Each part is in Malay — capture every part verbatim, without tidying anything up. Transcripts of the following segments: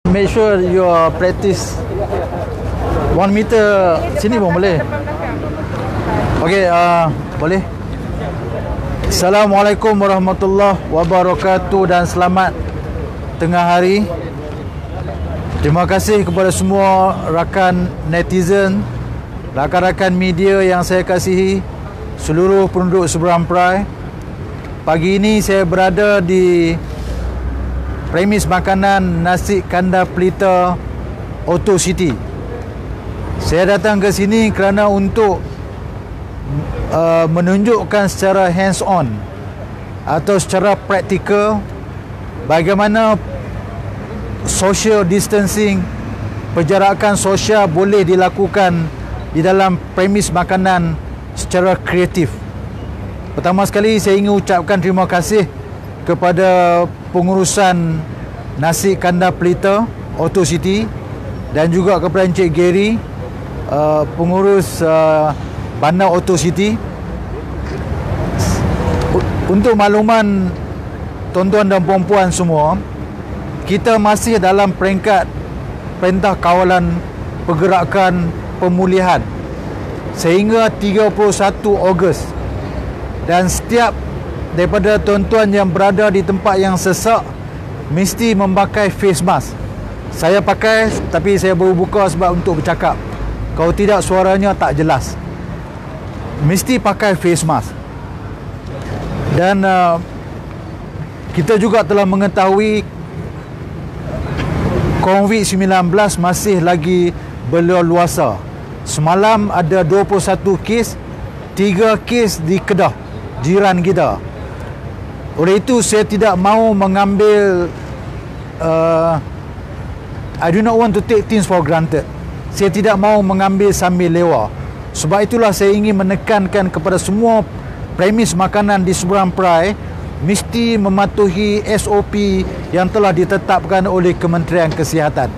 Make sure your practice one meter sini pun boleh. Okey, uh, boleh. Assalamualaikum warahmatullahi wabarakatuh dan selamat tengah hari. Terima kasih kepada semua rakan netizen, rakan-rakan media yang saya kasihi, seluruh penduduk Seberang Perai. Pagi ini saya berada di premis makanan nasi kandar pelita Auto City. Saya datang ke sini kerana untuk uh, menunjukkan secara hands on atau secara praktikal bagaimana social distancing, penjarakan sosial boleh dilakukan di dalam premis makanan secara kreatif. Pertama sekali saya ingin ucapkan terima kasih kepada pengurusan nasi kandar pelita Auto City dan juga kepada Encik Gary, uh, pengurus uh, bandar Auto City. Untuk makluman tuan-tuan dan puan-puan semua, kita masih dalam peringkat Perintah Kawalan Pergerakan Pemulihan sehingga tiga puluh satu Ogos, dan setiap daripada tuan-tuan yang berada di tempat yang sesak mesti memakai face mask. Saya pakai, tapi saya baru buka sebab untuk bercakap. Kalau tidak suaranya tak jelas. Mesti pakai face mask. Dan uh, kita juga telah mengetahui covid sembilan belas masih lagi berleluasa. Semalam ada dua puluh satu kes, tiga kes di Kedah, jiran kita. Oleh itu saya tidak mahu mengambil uh, I do not want to take things for granted. Saya tidak mahu mengambil sambil lewa. Sebab itulah saya ingin menekankan kepada semua premis makanan di Seberang Perai mesti mematuhi S O P yang telah ditetapkan oleh Kementerian Kesihatan.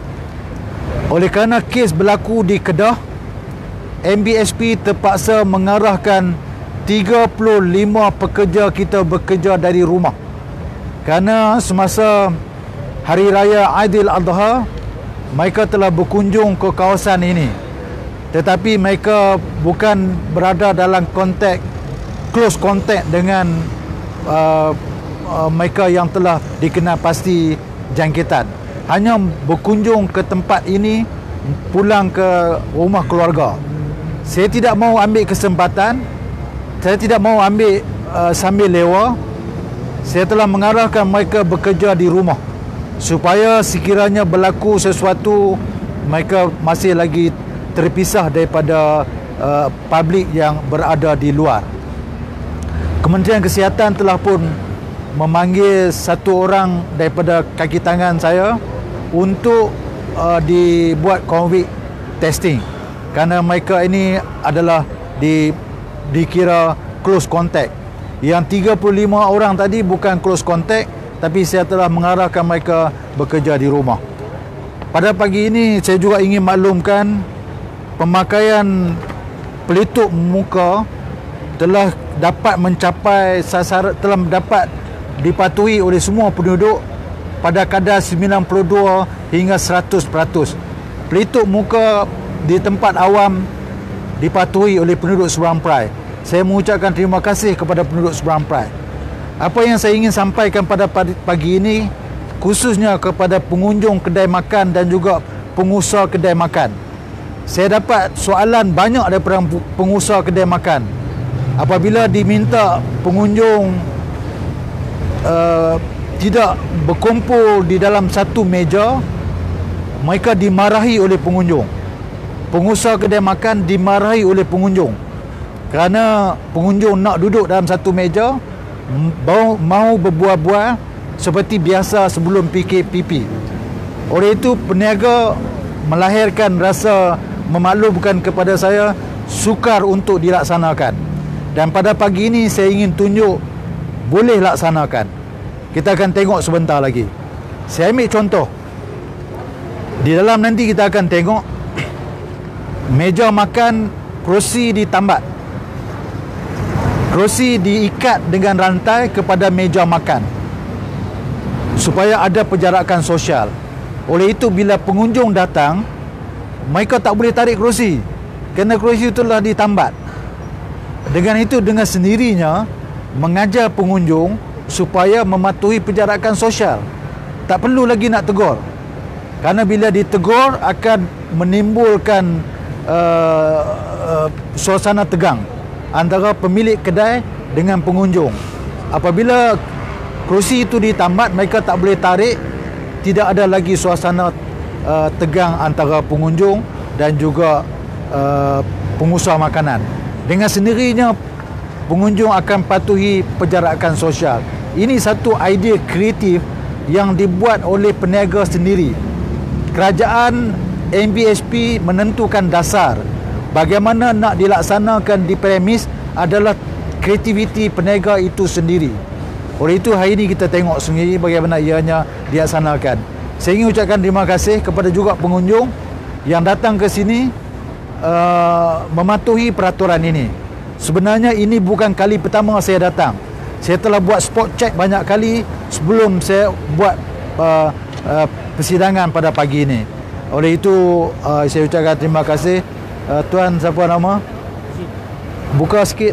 Oleh kerana kes berlaku di Kedah, M B S P terpaksa mengarahkan tiga puluh lima pekerja kita bekerja dari rumah. Kerana semasa Hari Raya Aidiladha, mereka telah berkunjung ke kawasan ini. Tetapi mereka bukan berada dalam kontak, close contact dengan uh, uh, mereka yang telah dikenal pasti jangkitan. Hanya berkunjung ke tempat ini, pulang ke rumah keluarga. Saya tidak mahu ambil kesempatan, saya tidak mahu ambil uh, sambil lewa. Saya telah mengarahkan mereka bekerja di rumah supaya sekiranya berlaku sesuatu, mereka masih lagi terpisah daripada uh, publik yang berada di luar. Kementerian Kesihatan telah pun memanggil satu orang daripada kaki tangan saya untuk uh, dibuat COVID testing, kerana mereka ini adalah di, dikira close contact. Yang tiga puluh lima orang tadi bukan close contact, tapi saya telah mengarahkan mereka bekerja di rumah. Pada pagi ini saya juga ingin maklumkan pemakaian pelitup muka telah dapat mencapai sasaran, telah dapat dipatuhi oleh semua penduduk pada kadar sembilan puluh dua hingga seratus peratus. Pelitup muka di tempat awam dipatuhi oleh penduduk Seberang Perai. Saya mengucapkan terima kasih kepada penduduk Seberang Perai. Apa yang saya ingin sampaikan pada pagi ini, khususnya kepada pengunjung kedai makan dan juga pengusaha kedai makan. Saya dapat soalan banyak daripada pengusaha kedai makan. Apabila diminta pengunjung uh, tidak berkumpul di dalam satu meja, mereka dimarahi oleh pengunjung. Pengusaha kedai makan dimarahi oleh pengunjung kerana pengunjung nak duduk dalam satu meja, mau, mau berbual-bual seperti biasa sebelum P K P P. Oleh itu peniaga melahirkan rasa memaklumkan kepada saya sukar untuk dilaksanakan. Dan pada pagi ini saya ingin tunjuk boleh laksanakan. Kita akan tengok sebentar lagi. Saya ambil contoh. Di dalam nanti kita akan tengok meja makan, kerusi ditambat. Kerusi diikat dengan rantai kepada meja makan supaya ada penjarakan sosial. Oleh itu bila pengunjung datang, mereka tak boleh tarik kerusi kerana kerusi itu telah ditambat. Dengan itu, dengan sendirinya mengajar pengunjung supaya mematuhi penjarakan sosial. Tak perlu lagi nak tegur, kerana bila ditegur akan menimbulkan uh, uh, suasana tegang antara pemilik kedai dengan pengunjung. Apabila kerusi itu ditambat, mereka tak boleh tarik, tidak ada lagi suasana uh, tegang antara pengunjung dan juga uh, pengusaha makanan. Dengan sendirinya pengunjung akan patuhi penjarakan sosial. Ini satu idea kreatif yang dibuat oleh peniaga sendiri. Kerajaan M B S P menentukan dasar. Bagaimana nak dilaksanakan di premis adalah kreativiti peniaga itu sendiri. Oleh itu hari ini kita tengok sendiri bagaimana ianya dilaksanakan. Saya ingin ucapkan terima kasih kepada juga pengunjung yang datang ke sini uh, mematuhi peraturan ini. Sebenarnya ini bukan kali pertama saya datang. Saya telah buat spot check banyak kali sebelum saya buat uh, uh, persidangan pada pagi ini. Oleh itu uh, saya ucapkan terima kasih. uh, Tuan siapa nama? Buka sikit.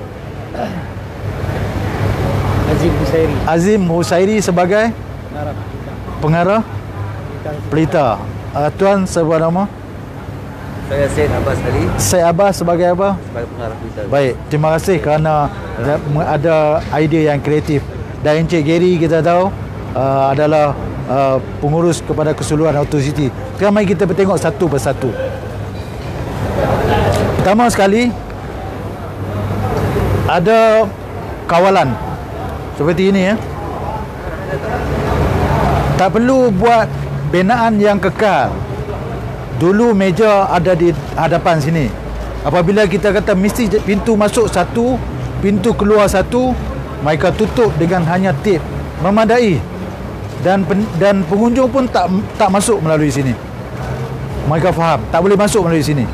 Azim Husairi. Azim Husairi sebagai pengarah pelita. Uh, Tuan siapa nama? Saya Syed Abbas Ali. Syed Abbas sebagai apa? Sebagai pengarah pelita. Baik, terima kasih kerana ada idea yang kreatif. Dan Encik Gary kita tahu uh, adalah uh, pengurus kepada keseluruhan Auto-City. Sekarang mari kita bertengok satu persatu. Pertama sekali, ada kawalan seperti ini ya. Tak perlu buat binaan yang kekal. Dulu meja ada di hadapan sini. Apabila kita kata mesti pintu masuk satu, pintu keluar satu, mereka tutup dengan hanya tip, memadai. Dan pen, dan pengunjung pun tak tak masuk melalui sini. Mereka faham, tak boleh masuk melalui sini.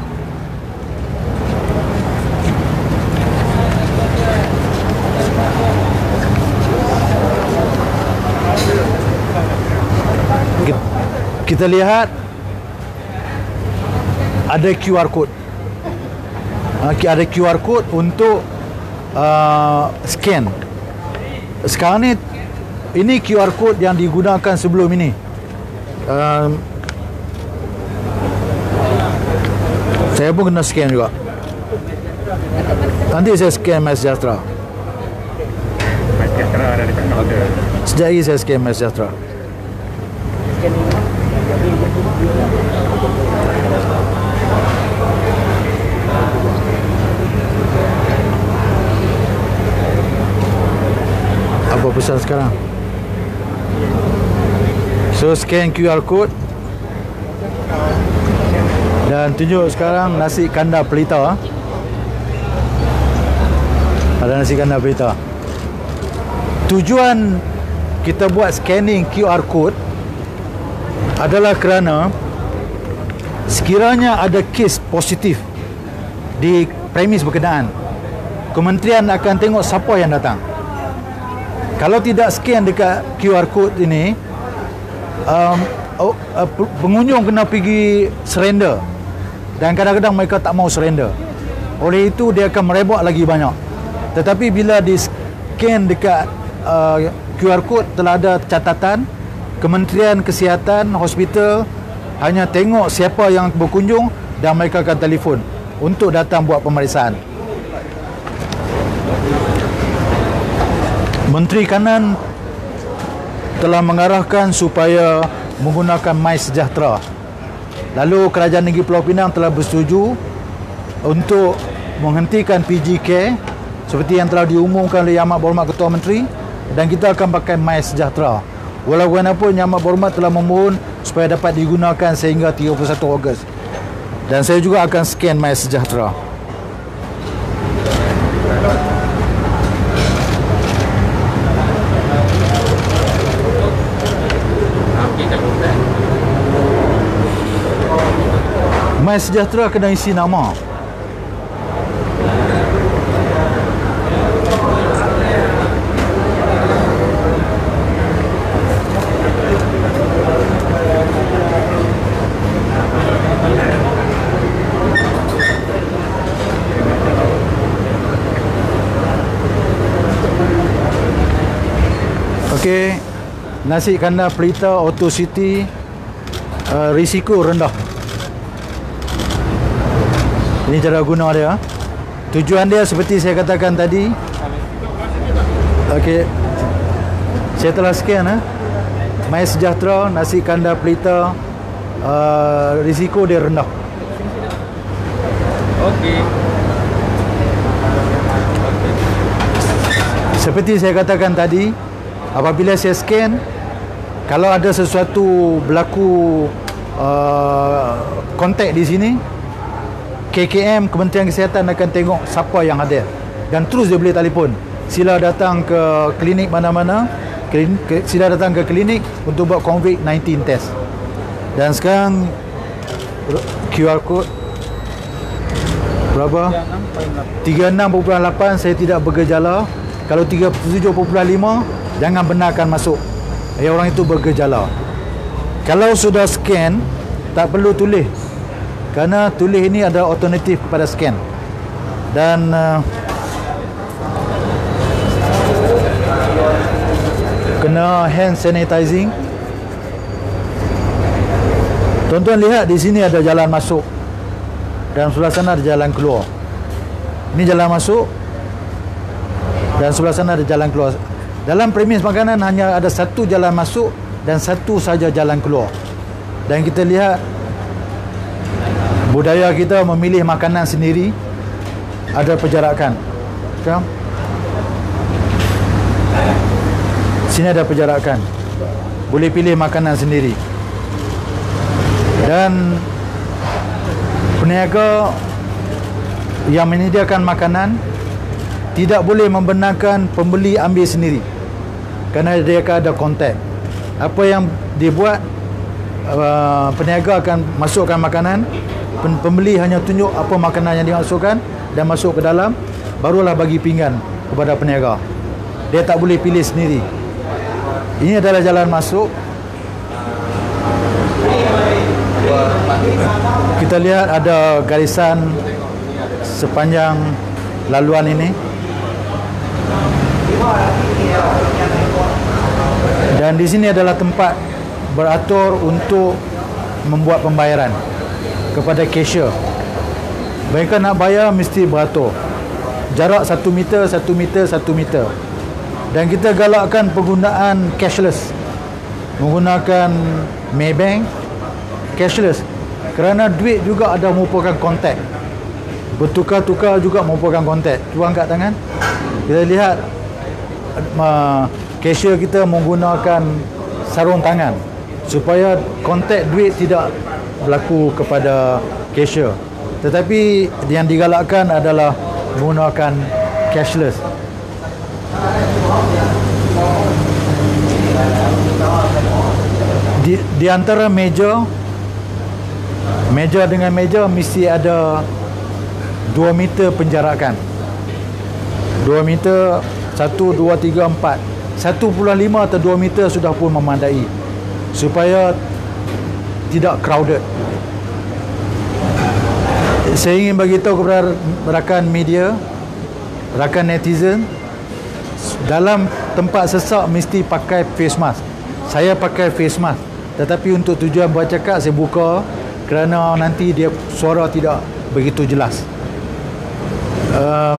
Kita lihat ada Q R code. Ada Q R code untuk uh, scan. Sekarang ni ini Q R code yang digunakan sebelum ini. Uh, saya pun kena scan juga. Nanti saya scan MySejahtera. MySejahtera ada di tengah ada. Sekejap lagi saya scan MySejahtera. Apa pesan sekarang? So scan Q R code dan tunjuk sekarang nasi kandar pelita. Ada nasi kandar pelita. Tujuan kita buat scanning Q R code adalah kerana sekiranya ada kes positif di premis berkenaan, kementerian akan tengok siapa yang datang. Kalau tidak scan dekat Q R code ini, um, oh, uh, pengunjung kena pergi surrender, dan kadang-kadang mereka tak mau surrender. Oleh itu dia akan merebak lagi banyak. Tetapi bila di scan dekat uh, Q R code telah ada catatan, Kementerian Kesihatan, hospital hanya tengok siapa yang berkunjung dan mereka akan telefon untuk datang buat pemeriksaan. Menteri Kanan telah mengarahkan supaya menggunakan MySejahtera. Lalu Kerajaan Negeri Pulau Pinang telah bersetuju untuk menghentikan P G Care seperti yang telah diumumkan oleh Yang Amat Berhormat Ketua Menteri, dan kita akan pakai MySejahtera. Walaupun Yang Amat Berhormat telah memohon supaya dapat digunakan sehingga tiga puluh satu Ogos. Dan saya juga akan scan MySejahtera. MySejahtera kena isi nama. Okey, nasi kandar pelita Auto City, uh, risiko rendah. Ini cara guna dia. Tujuan dia seperti saya katakan tadi. Okey, saya telah scan eh. My Sejahtera, nasi kandar pelita, uh, risiko dia rendah. Okey. Seperti saya katakan tadi, apabila saya scan, kalau ada sesuatu berlaku uh, kontak di sini, K K M, Kementerian Kesihatan akan tengok siapa yang ada dan terus dia boleh telefon. Sila datang ke klinik mana-mana, sila datang ke klinik untuk buat COVID sembilan belas test. Dan sekarang Q R code berapa? tiga puluh enam perpuluhan lapan. Saya tidak bergejala. Kalau tiga puluh tujuh perpuluhan lima, jangan benarkan masuk. Ya, orang itu bergejala. Kalau sudah scan, tak perlu tulis, kerana tulis ini ada alternatif kepada scan. Dan uh, kena hand sanitizing. Tuan-tuan lihat di sini ada jalan masuk dan sebelah sana ada jalan keluar. Ini jalan masuk dan sebelah sana ada jalan keluar. Dalam premis makanan hanya ada satu jalan masuk dan satu saja jalan keluar. Dan kita lihat budaya kita memilih makanan sendiri, ada perjarakan. Kan? Sini ada perjarakan. Boleh pilih makanan sendiri. Dan peniaga yang menyediakan makanan tidak boleh membenarkan pembeli ambil sendiri, kerana dia akan ada kontak. Apa yang dia buat, uh, peniaga akan masukkan makanan, pembeli hanya tunjuk apa makanan yang dimasukkan dan masuk ke dalam, barulah bagi pinggan kepada peniaga. Dia tak boleh pilih sendiri. Ini adalah jalan masuk. Kita lihat ada garisan sepanjang laluan ini. Dan di sini adalah tempat beratur untuk membuat pembayaran kepada cashier. Mereka nak bayar mesti beratur. Jarak satu meter, satu meter, satu meter. Dan kita galakkan penggunaan cashless, menggunakan Maybank cashless, kerana duit juga ada merupakan kontak. Bertukar-tukar juga merupakan kontak. Cuba angkat tangan. Kita lihat uh, cashier kita menggunakan sarung tangan supaya kontak duit tidak berlaku kepada cashier. Tetapi yang digalakkan adalah menggunakan cashless. Di, di antara meja meja dengan meja mesti ada dua meter penjarakan. dua meter, satu, dua, tiga, empat. satu perpuluhan lima atau dua meter sudah pun memandai, supaya tidak crowded. Saya ingin beritahu kepada rakan media, rakan netizen, dalam tempat sesak mesti pakai face mask. Saya pakai face mask, tetapi untuk tujuan bercakap saya buka, kerana nanti dia suara tidak begitu jelas. Uh,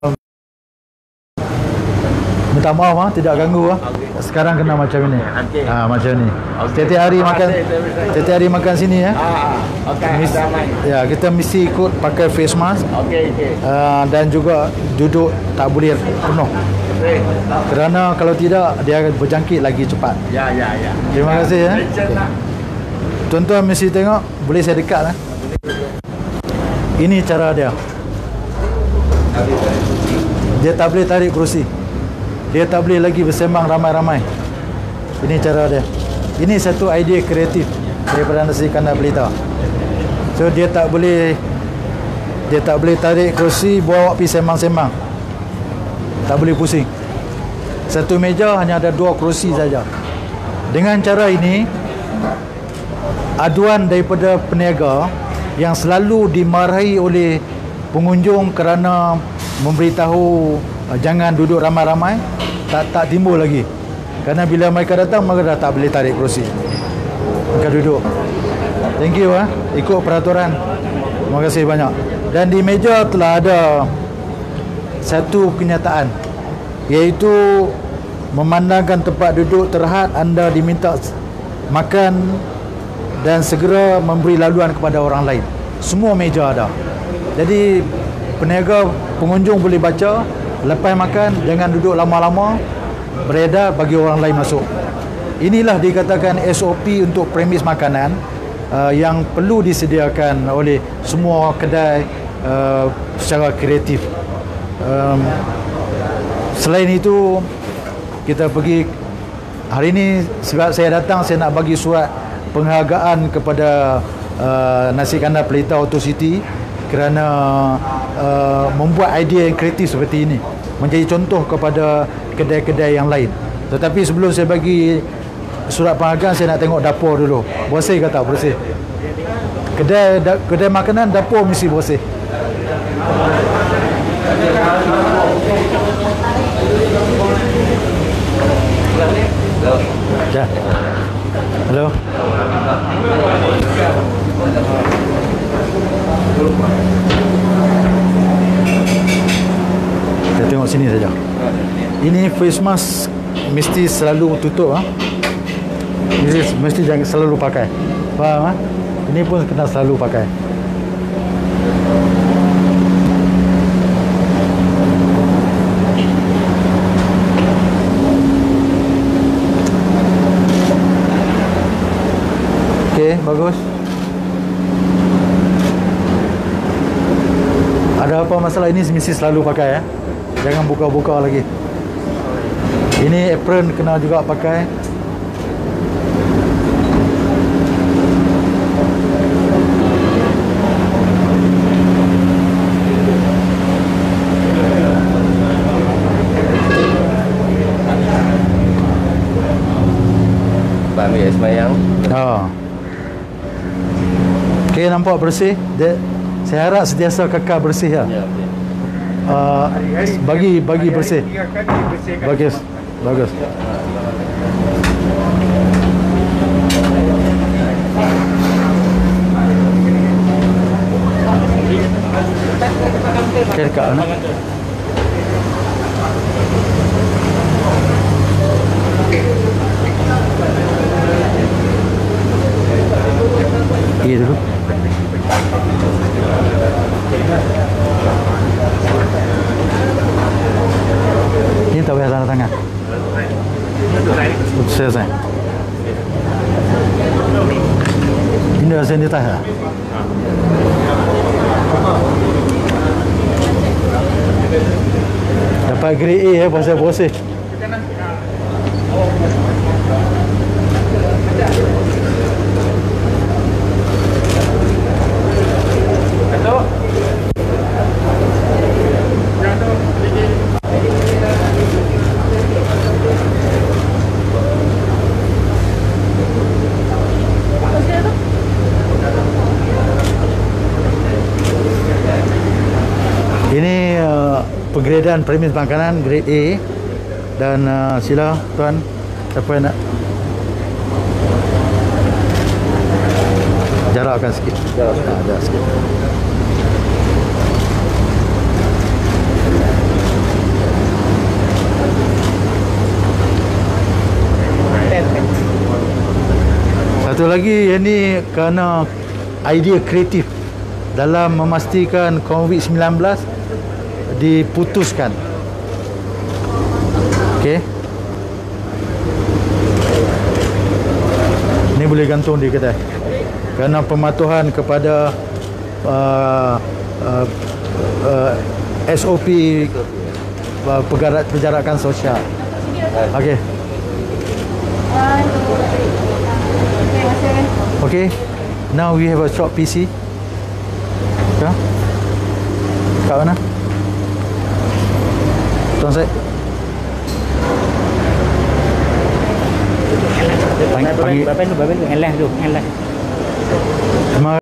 minta maaf ha, tidak ganggu ha. Sekarang kena macam ini. Okay. Ha, macam ni. Okay. Setiap hari makan, setiap hari makan sini ya. Ah, okey. Ya, kita mesti ikut pakai face mask. Okey, okey. Uh, dan juga duduk tak boleh penuh. Okay. Kerana kalau tidak dia akan berjangkit lagi cepat. Ya, ya, ya. Terima kasih ya. Tuan-tuan mesti tengok, boleh saya dekat lah. Ini cara dia. Dia tak boleh tarik kerusi. Dia tak boleh lagi bersembang ramai-ramai. Ini cara dia. Ini satu idea kreatif daripada nasi kandar pelita. So dia tak boleh dia tak boleh tarik kerusi, bawa pergi sembang-sembang. Tak boleh pusing. Satu meja hanya ada dua kerusi saja. Dengan cara ini, aduan daripada peniaga yang selalu dimarahi oleh pengunjung kerana memberitahu uh, jangan duduk ramai-ramai, tak tak timbul lagi. Kerana bila mereka datang, mereka dah tak boleh tarik kerusi. Mereka duduk. Thank you ah. Ikut peraturan. Terima kasih banyak. Dan di meja telah ada satu kenyataan, iaitu memandangkan tempat duduk terhad, anda diminta makan dan segera memberi laluan kepada orang lain. Semua meja ada. Jadi peniaga, pengunjung boleh baca, lepas makan jangan duduk lama-lama, beredar bagi orang lain masuk. Inilah dikatakan S O P untuk premis makanan uh, yang perlu disediakan oleh semua kedai uh, secara kreatif. Um, selain itu, kita pergi hari ini, sebab saya datang, saya nak bagi surat penghargaan kepada uh, Nasi Kandar Pelita Auto City kerana uh, membuat idea yang kreatif seperti ini, menjadi contoh kepada kedai-kedai yang lain. Tetapi sebelum saya bagi surat penghargaan, saya nak tengok dapur dulu. Bersih ke tak bersih? Kedai da, kedai makanan, dapur mesti bersih. Ya. Halo. Kita tengok sini saja. Ini face mask mesti selalu tutup ah. Ini mesti jangan selalu pakai. Faham ah? Ini pun kena selalu pakai. Okey, bagus. Ada apa masalah ini mesti selalu pakai ya. Jangan buka-buka lagi. Ini apron kena juga pakai. Pak ambil air semayang. Ha. Okey, nampak bersih. Dia, saya harap sentiasa kekal bersih ya. Ya. Uh, bagi bagi bersih. Bagus. Bagus. Okey, dekat mana? Pergi dulu. Ini tak payah tanda tangan. Untuk saya saya. Ini ada sanitas tak? Dapat grade A ya, pasal bersih. Ini uh, penggradean premis makanan grade A. Dan uh, sila tuan, siapa yang nak jarakkan sikit. Jarak sikit. Ha, jarak sikit. Satu lagi, yang ni kerana idea kreatif dalam memastikan COVID sembilan belas diputuskan. Okey. Ini boleh gantung di kedai. Kerana pematuhan kepada uh, uh, uh, S O P uh, penjarakan sosial. Okey. Okay. Now we have a short P C. Ya. Kat mana? Tuan Syed. Panggil, panggil. Bapak tu, bapak tu, elah tu, elah. Terima